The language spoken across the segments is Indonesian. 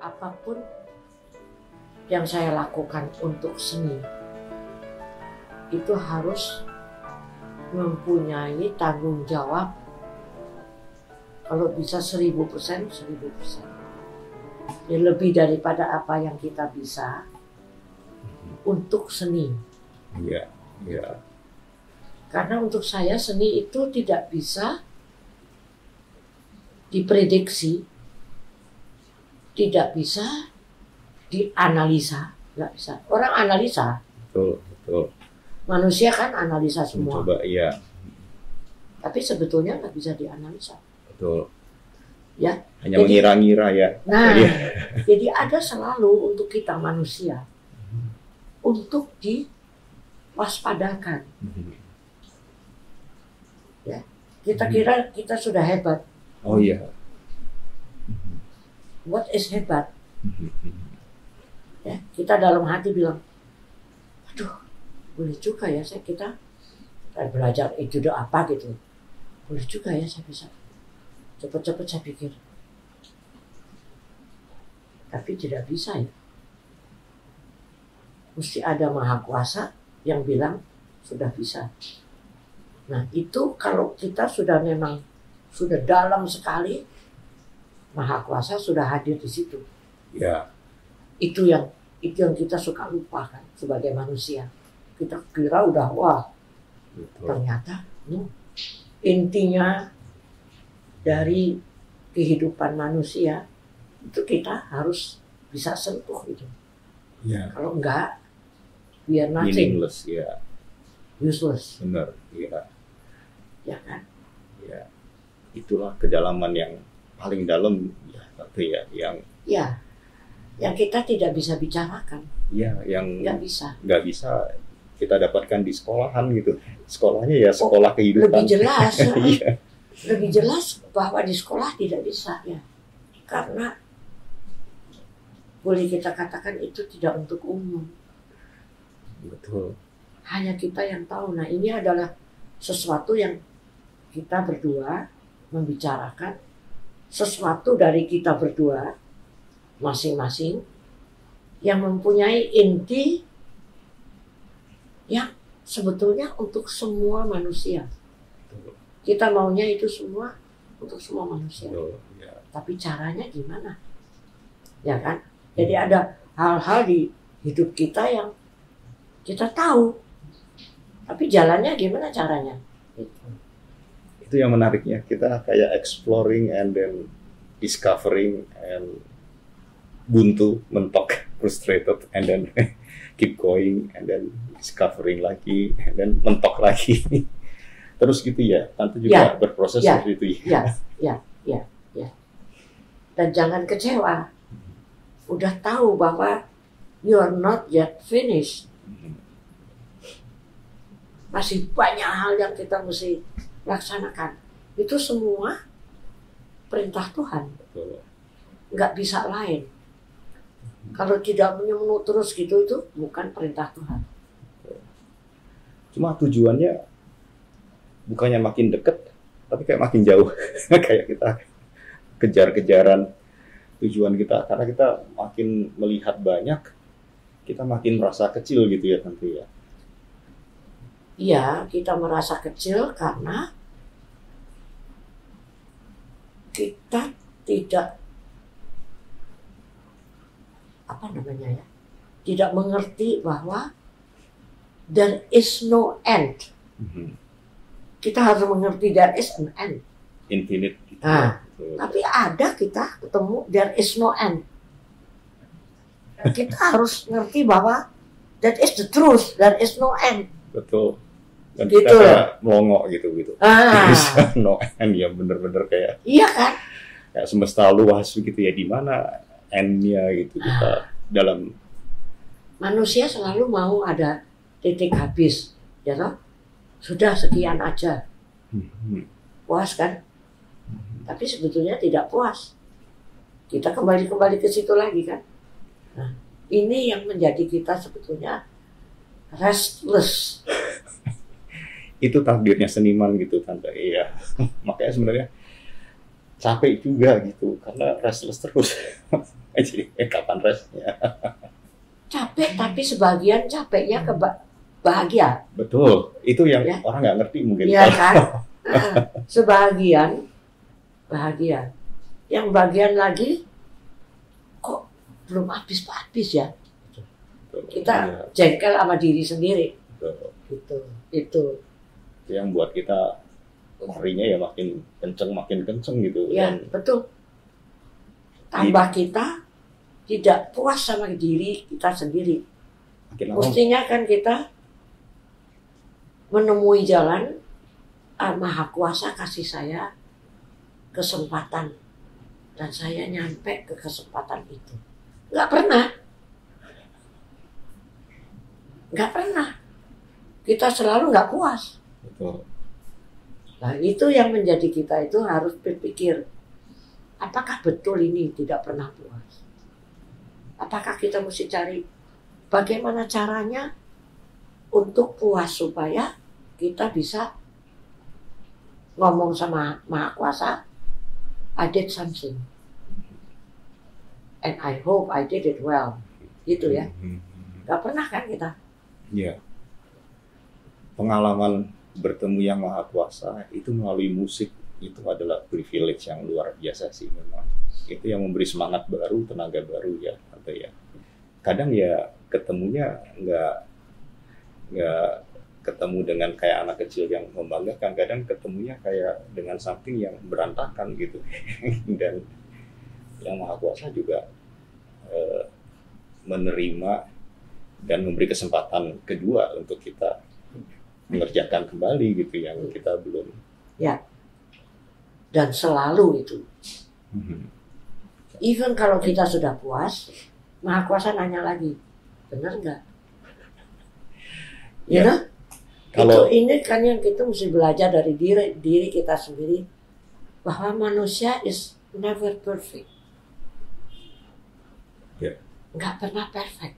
apapun yang saya lakukan untuk seni itu harus mempunyai tanggung jawab, kalau bisa 1000%, 1000%. Ya, lebih daripada apa yang kita bisa untuk seni. Iya, iya. Karena untuk saya seni itu tidak bisa diprediksi, tidak bisa dianalisa, nggak bisa. Orang analisa. Betul, betul. Manusia kan analisa semua. Coba, iya. Tapi sebetulnya nggak bisa dianalisa. Betul. Ya. Hanya mengira-ngira ya. Nah, jadi ada selalu untuk kita manusia untuk diwaspadakan. Ya, kita kira kita sudah hebat. Oh iya. What is hebat? Ya, kita dalam hati bilang, aduh, boleh juga ya kita belajar itu apa gitu. Boleh juga ya saya bisa. Cepat-cepat saya pikir. Tapi tidak bisa ya. Mesti ada Maha Kuasa yang bilang sudah bisa. Nah itu kalau kita sudah memang sudah dalam sekali, Maha Kuasa sudah hadir di situ. Ya. Itu yang kita suka lupa kan sebagai manusia. Kita kira udah wah, betul. Ternyata intinya dari kehidupan manusia itu kita harus bisa sentuh itu. Ya. Kalau enggak, we are nothing. Meaningless, ya. Useless. Benar, ya. Ya kan? Ya. Itulah kedalaman yang paling dalam ya, tapi ya yang kita tidak bisa bicarakan. Ya, yang nggak bisa kita dapatkan di sekolahan gitu. Sekolahnya ya sekolah kehidupan. Lebih jelas. Iya. Lebih jelas bahwa di sekolah tidak bisa ya. Karena boleh kita katakan itu tidak untuk umum. Betul. Hanya kita yang tahu. Nah, ini adalah sesuatu yang kita berdua membicarakan, sesuatu dari kita berdua masing-masing yang mempunyai inti yang sebetulnya untuk semua manusia. Betul. Kita maunya itu semua untuk semua manusia. Betul, ya. Tapi caranya gimana? Ya kan? Jadi ada hal-hal di hidup kita yang kita tahu. Tapi jalannya gimana caranya? Itu yang menariknya. Kita kayak exploring and then discovering and buntu, mentok, frustrated and then keep going and then discovering lagi and then mentok lagi. Terus gitu ya. Tante juga berproses seperti itu ya. Ya. Dan jangan kecewa. Udah tahu bahwa you are not yet finished. Masih banyak hal yang kita mesti laksanakan. Itu semua perintah Tuhan. Nggak bisa lain. Kalau tidak menyembuh terus gitu, itu bukan perintah Tuhan. Cuma tujuannya bukannya makin dekat, tapi kayak makin jauh. Kayak kita kejar-kejaran tujuan kita, karena kita makin melihat banyak, kita makin merasa kecil gitu ya Tante ya. Iya, kita merasa kecil karena kita tidak tidak mengerti bahwa there is no end. Kita harus mengerti there is an end. Infinite. Nah, tapi ada kita ketemu there is no end. Kita harus ngerti bahwa that is the truth, there is no end. Betul. Dan gitu kita kayak melongo gitu. There is no end, ya bener-bener kayak. Iya kan? Kayak semesta luas gitu ya, di mana end-nya gitu kita dalam. Manusia selalu mau ada titik habis, ya toh? Sudah sekian aja. Puas kan? Tapi sebetulnya tidak puas. Kita kembali ke situ lagi kan. Nah, ini yang menjadi kita sebetulnya restless. Itu takdirnya seniman gitu Tante. Iya. Makanya sebenarnya capek juga gitu karena restless terus. Jadi kapan restnya? Capek, tapi sebagian capeknya bahagia. Betul, itu yang Ya. orang nggak ngerti mungkin. Iya kan? Sebagian bahagia. Yang bagian lagi kok belum habis-habis ya. Betul. Kita Iya, jengkel sama diri sendiri. betul. Itu. Itu yang buat kita larinya ya makin kenceng gitu. Ya, Dan betul. Tambah kita tidak puas sama diri kita sendiri. makin lama Mestinya kan kita menemui jalan, Maha Kuasa kasih saya kesempatan. Dan saya nyampe ke kesempatan itu. Nggak pernah. Nggak pernah. Kita selalu nggak puas. betul. Nah, itu yang menjadi kita itu harus berpikir, apakah betul ini tidak pernah puas? Apakah kita mesti cari bagaimana caranya untuk puas supaya kita bisa ngomong sama Maha Kuasa, I did something. And I hope I did it well. Gitu ya. Gak pernah kan kita? Iya. Pengalaman bertemu yang Maha Kuasa itu melalui musik itu adalah privilege yang luar biasa sih memang. Itu yang memberi semangat baru, tenaga baru ya, atau ya. Kadang ya ketemunya nggak ketemu dengan kayak anak kecil yang membanggakan, kadang ketemunya kayak dengan something yang berantakan gitu. Dan yang Maha Kuasa juga menerima dan memberi kesempatan kedua untuk kita mengerjakan kembali gitu yang kita belum. Ya. Dan selalu itu. Even kalau kita sudah puas, Maha Kuasa nanya lagi, benar nggak? You Ya. know? Kalau- Ini kan yang kita mesti belajar dari diri kita sendiri, bahwa manusia is never perfect. Ya. Nggak pernah perfect.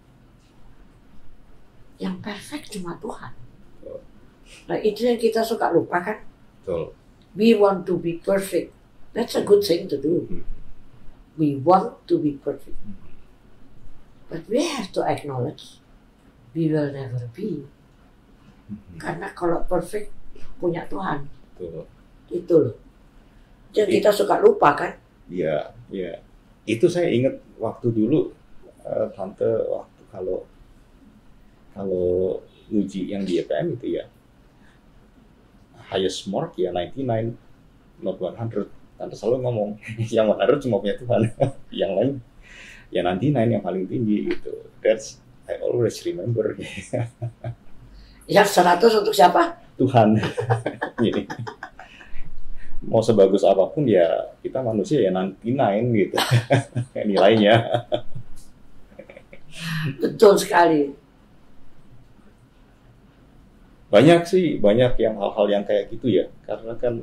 Yang perfect cuma Tuhan. Nah, itu yang kita suka lupa kan? Betul. We want to be perfect. That's a good thing to do. We want to be perfect. But we have to acknowledge we will never be. Karena kalau perfect punya Tuhan. Betul. Itu loh. Jadi kita suka lupa kan? Iya, iya. Itu saya ingat waktu dulu tante waktu kalau uji yang di EPM itu ya highest mark ya 99 not 100. Tante selalu ngomong yang 100 cuma punya Tuhan. Yang lain ya 99 yang paling tinggi gitu. That's I always remember. Yang 100 untuk siapa? Tuhan. Jadi mau sebagus apapun ya kita manusia ya 99 gitu. Nilainya. Betul sekali. Banyak yang hal-hal yang kayak gitu ya, karena kan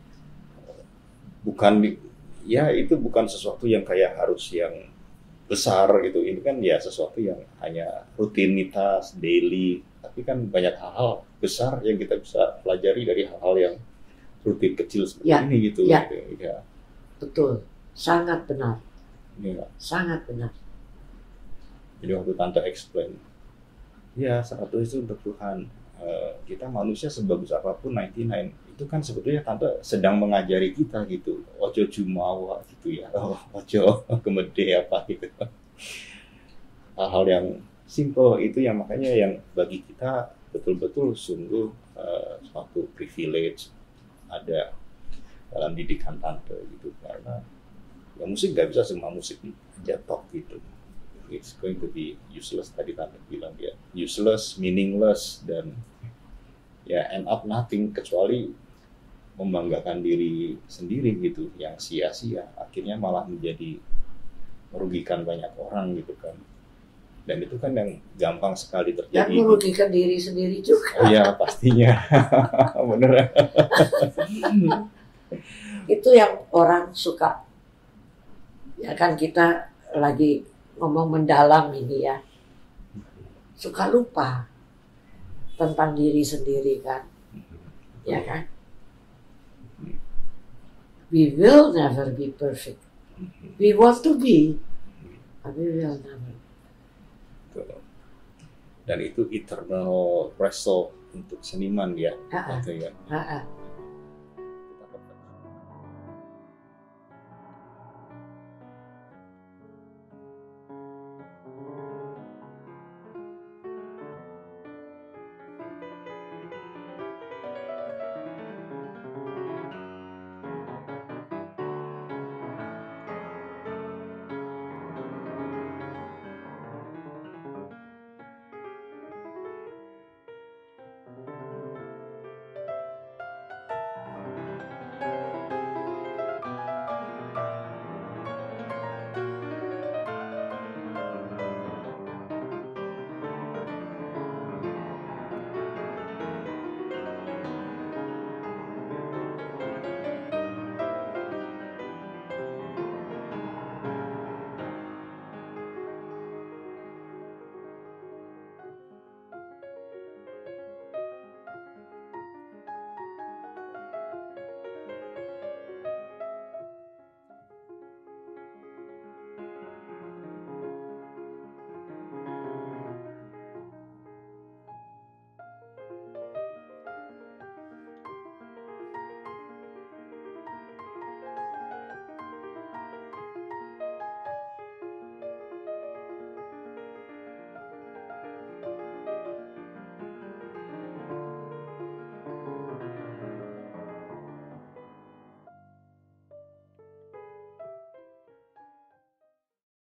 itu bukan sesuatu yang kayak harus yang besar gitu. Ini kan ya sesuatu yang hanya rutinitas daily, tapi kan banyak hal-hal besar yang kita bisa pelajari dari hal-hal yang rutin kecil seperti Ya, ini gitu. ya. Gitu. Ya. Betul. Sangat benar. Ya. Sangat benar. Jadi waktu tante explain, ya 100 itu untuk Tuhan. Kita manusia sebagus apapun 99 itu kan sebetulnya tante sedang mengajari kita gitu. Ojo jumawa gitu ya. Ojo kemede apa gitu. Hal-hal yang simple itu yang makanya yang bagi kita betul-betul sungguh suatu privilege ada dalam didikan tante gitu, karena ya musik nggak bisa semua musik jatuh gitu. It's going to be useless, tadi tante bilang ya, useless, meaningless, dan ya end up nothing kecuali membanggakan diri sendiri gitu, yang sia-sia akhirnya malah menjadi merugikan banyak orang gitu kan. Dan itu kan yang gampang sekali Dan terjadi. merugikan diri sendiri juga. Oh ya pastinya. Bener. Itu yang orang suka. Ya kan kita lagi ngomong mendalam ini ya. Suka lupa tentang diri sendiri kan. Ya kan? We will never be perfect. We want to be, but we will never. Betul. Dan itu eternal result untuk seniman ya, Ah, ah. gitu ya. Ah, ah.